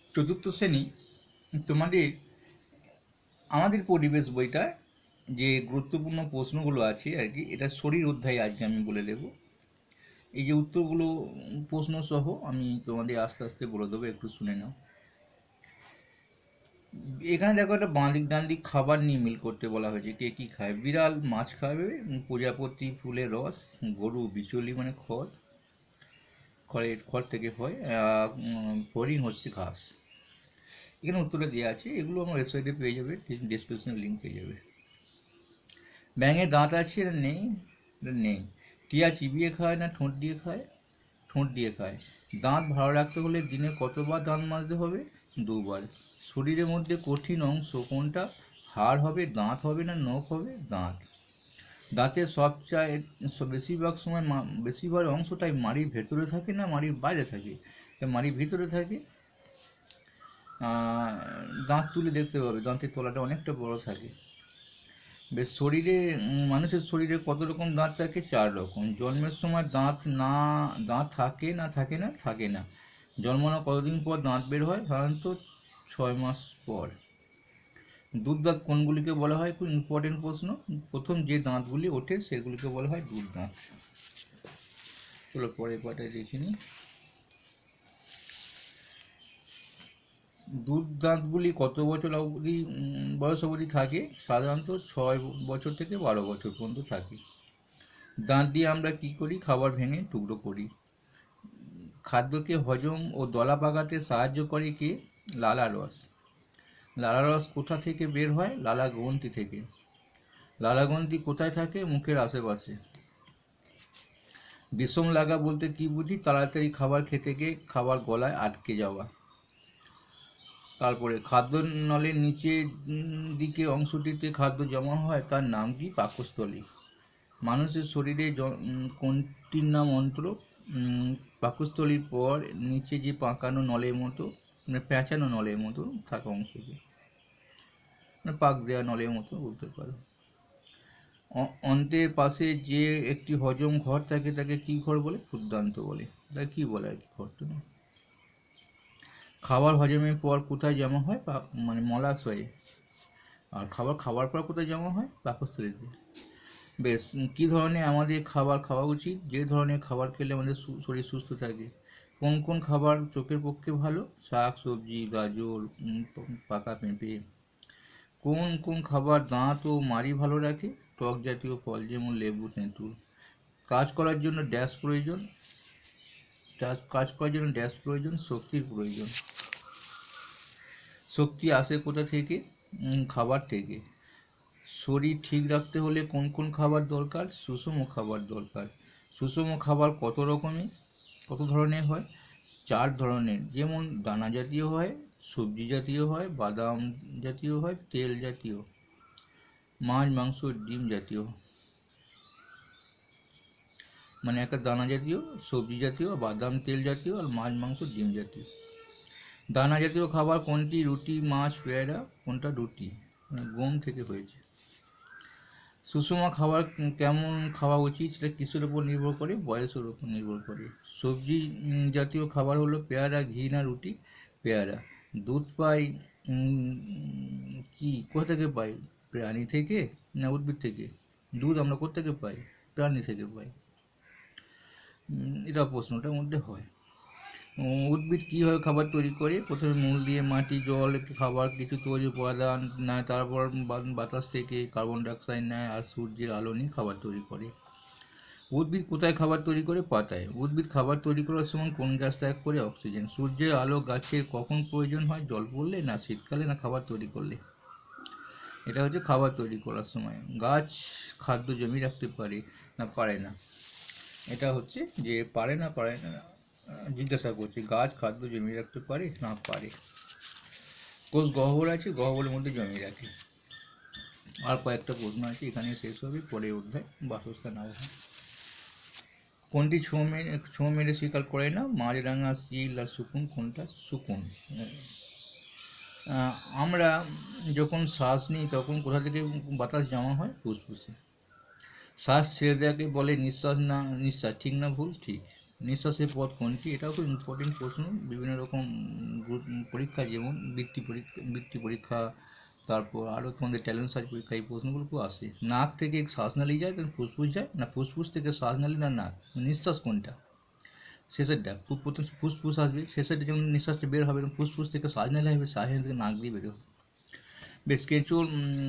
চতুর্থ শ্রেণী তোমাদের আমাদের পরিবেশ বইটায় যে গুরুত্বপূর্ণ প্রশ্নগুলো আছে আর কি, এটা শরীর অধ্যায়ে আজকে আমি বলে দেব। এই যে উত্তরগুলো প্রশ্ন সহ আমি তোমাদের আস্তে আস্তে বলে দেবো, একটু শুনে নাও। এখানে দেখো একটা বাঁ দিক ডান দিক খাবার নিয়ে মিল করতে বলা হয়েছে। কে কি খায়? বিড়াল মাছ খাবে, প্রজাপতি ফুলের রস, গরু বিচুলি মানে খড়, খড় থেকে হয়, হরিণ হচ্ছে ঘাস। এখানে উত্তরে দেওয়া আছে, এগুলো আমার ওয়েবসাইটে পেয়ে যাবে, ডিসক্রিপশনে লিঙ্ক পেয়ে যাবে। ব্যাঙের দাঁত আছে? এটা নেই, এটা নেই। টিয়া চিবিয়ে খায় না ঠোঁট দিয়ে খায়? ঠোঁট দিয়ে খায়। দাঁত ভালো রাখতে হলে দিনে কতবার দাঁত মাজতে হবে? 2 বার। শরীরের মধ্যে কঠিন অংশ কোনটা? হাড় হবে, দাঁত হবে না নখ হবে? দাঁত। দাঁতের সবচেয়ে বেশিরভাগ সময় বেশিরভাগ অংশটাই মাড়ির ভেতরে থাকে না মাড়ির বাইরে থাকে? মাড়ির ভিতরে থাকে। দাঁত তুলে দেখতে পাবে, দাঁতের তলাটা অনেকটা বড় থাকে। বেশ, মানুষের শরীরে কত রকম দাঁত থাকে? 4 রকম। জন্মের সময় দাঁত থাকে না থাকে না? থাকে না। জন্মানোর কতদিন পর দাঁত বের হয়? সাধারণত 6 মাস পর। দুধ দাঁত কোনগুলিকে বলা হয়? খুব ইম্পর্টেন্ট প্রশ্ন। প্রথম যে দাঁতগুলি ওঠে সেগুলিকে বলা হয় দুধ দাঁত। চলো পরের পাতায় দেখে নিই। দুধ দাঁতগুলি কত বছর অবধি বয়স অবধি থাকে? সাধারণত 6 বছর থেকে 12 বছর পর্যন্ত থাকে। দাঁত দিয়ে আমরা কি করি? খাবার ভেঙে টুকরো করি। খাদ্যকে হজম ও দলা পাকাতে সাহায্য করে কে? লালা রস। লালা রস কোথা থেকে বের হয়? লালা গ্রন্থি থেকে। লালা গ্রন্থি কোথায় থাকে? মুখের আশেপাশে। বিষম লাগা বলতে কি বুঝি? তাড়াতাড়ি খাবার খেতে গিয়ে খাবার গলায় আটকে যাওয়া। তারপরে খাদ্য নলের নিচের দিকে অংশটিতে খাদ্য জমা হয়, তার নাম কি? পাকস্থলী। মানুষের শরীরে কোনটির নাম অন্ত্র? পাকস্থলীর পর নিচে যে পাকানো নলের মতো, মানে প্যাঁচানো নলের মতো থাকা অংশকে, মানে পাক দেওয়া নলের মতো বলতে পারো। অন্ত্রের পাশে যে একটি হজম ঘর থাকে তাকে কি ঘর বলে? ক্ষুদ্রান্ত বলে। তাকে কি বলে আর কি ঘরটা? খাবার হজমের পর কোথায় জমা হয়? মানে মলাশয়ে। আর খাবার পর কোথায় জমা হয়? পাকস্থলীতে। বেশ, কী ধরনের আমাদের খাবার খাওয়া উচিত? যে ধরনের খাবার খেলে আমাদের শরীর সুস্থ থাকে। কোন কোন খাবার চোখের পক্ষে ভালো? শাক সবজি, গাজর, পাকা পেঁপে। কোন কোন খাবার দাঁত ও মাড়ি ভালো রাখে? টক জাতীয় ফল যেমন লেবু, তেঁতুল। কাজ করার জন্য ড্যাশ প্রয়োজন? শক্তির প্রয়োজন। শক্তি আসে কোথা থেকে? খাবার থেকে। শরীর ঠিক রাখতে হলে কোন কোন খাবার দরকার? সুষম খাবার দরকার। সুষম খাবার কত ধরনের হয়? 4 ধরনের। যেমন দানা জাতীয় হয়, সবজি জাতীয় হয়, বাদাম জাতীয় হয়, তেল জাতীয়, মাছ মাংস ডিম জাতীয়। মানে একটা দানা জাতীয়, সবজি জাতীয়, বাদাম তেল জাতীয়, আর মাছ মাংস ডিম জাতীয়। দানা জাতীয় খাবার কোনটি? রুটি, মাছ, পেয়ারা। কোনটা? রুটি, গম থেকে হয়েছে। সুষম খাবার কেমন খাওয়া উচিত? সেটা কিসের উপর নির্ভর করে? বয়সের উপর নির্ভর করে। সবজি জাতীয় খাবার হলো পেয়ারা, ঘি না রুটি? পেয়ারা। দুধ পাই কোথা থেকে পাই? প্রাণী থেকে না উদ্ভিদ থেকে? দুধ আমরা কোথা থেকে পাই? প্রাণী থেকে পাই। এটা প্রশ্নটার মধ্যে হয়। উদ্ভিদ কীভাবে খাবার তৈরি করে? প্রথমে মূল দিয়ে মাটি, জল, খাবার কিছু তৈরি উপাদান নেয়, তারপর বাতাস থেকে কার্বন ডাইঅক্সাইড নেয় আর সূর্যের আলো নিয়ে খাবার তৈরি করে। উদ্ভিদ কোথায় খাবার তৈরি করে? পাতায়। উদ্ভিদ খাবার তৈরি করার সময় কোন গ্যাস ত্যাগ করে? অক্সিজেন। সূর্যের আলো গাছের কখন প্রয়োজন হয়? জল পড়লে না শীতকালে না খাবার তৈরি করলে? এটা হচ্ছে খাবার তৈরি করার সময়। গাছ খাদ্য জমিয়ে রাখতে পারে না পারে না? এটা হচ্ছে যে পারে না জিজ্ঞাসা করছি, গাছ খাদ্য জমিয়ে রাখতে পারে না পারে? কোষ গহ্বর আছে, গহ্বরের মধ্যে জমিয়ে রাখে। আর কয়েকটা প্রশ্ন আছে, এখানে শেষ হবে, পরের অধ্যায় বাসস্থান আবহাওয়া। কোনটি ছোঁ মেরে শিকার করে না? মাছরাঙা, চিল আর শকুন। কোনটা? শকুন। আমরা যখন শ্বাস নিই তখন কোথা থেকে বাতাস জমা হয়? ফুসফুসে। শ্বাস ছেড়ে দেওয়াকে বলে নিঃশ্বাস, ঠিক না ভুল? ঠিক। নিঃশ্বাসের পথ কোনটি? এটাও খুব ইম্পর্টেন্ট প্রশ্ন। বিভিন্ন রকম পরীক্ষা, যেমন বৃত্তি পরীক্ষা, তারপর আরও তোমাদের ট্যালেন্ট সার্চ পরীক্ষা, এই প্রশ্নগুলো খুব আসে। নাক থেকে শ্বাসনালী যায় তখন ফুসফুস যায়, না ফুসফুস থেকে শ্বাসনালী, না নাক? নিঃশ্বাস কোনটা? শেষেরটা প্রথম ফুসফুস আসবে, শেষেরটা যখন নিঃশ্বাসটা বের হবে তখন ফুসফুস থেকে শ্বাসনালী আসবে, শ্বাসনালী থেকে নাক দিয়ে বেরোবে। বেশ, কেঁচোর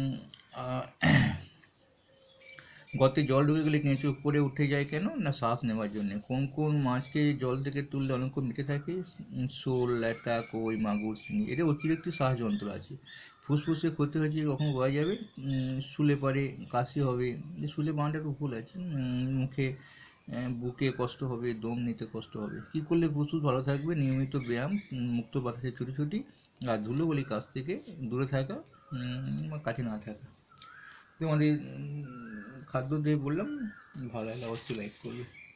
গর্তে জল ঢুকে গেলে কেঁচো উপরে উঠে যায় কেন? না শ্বাস নেওয়ার জন্য। কোন কোন মাছকে জল থেকে তুললে অনেকক্ষণ বেঁচে থাকে? শোল, ল্যাটা, কই, মাগুর, শিঙি। এটা অতিরিক্ত শ্বাসযন্ত্র আছে। ফুসফুসে ক্ষতি হয়েছে কখন বোঝা যাবে? শুলে পরে কাশি হবে, শুলে বাঁধটা একটু ভুল আছে, মুখে বুকে কষ্ট হবে, দম নিতে কষ্ট হবে। কী করলে ফুসফুস ভালো থাকবে? নিয়মিত ব্যায়াম, মুক্ত বাতাসে ছুটি, আর ধুলোবালি কাছ থেকে দূরে থাকা, কাছে না থাকা। তোমাদের খাদ্য দিয়ে বললাম, ভালো লাগলে অবশ্যই লাইক করবে।